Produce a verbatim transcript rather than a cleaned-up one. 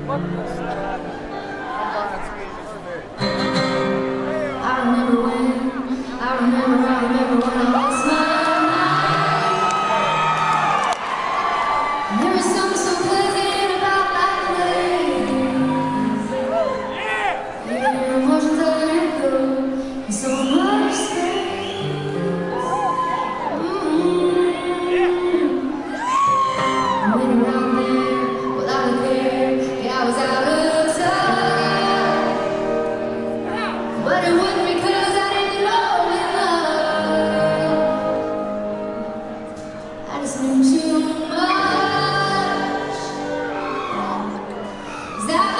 I remember when, I remember, I remember when I lost my mind. There was something so pleasant about that place. Even your emotions are let go in so much space. Mm-hmm. I went around there without a care. Yeah, I was out of time. But it wasn't because I didn't know it love. I just knew too much. Is that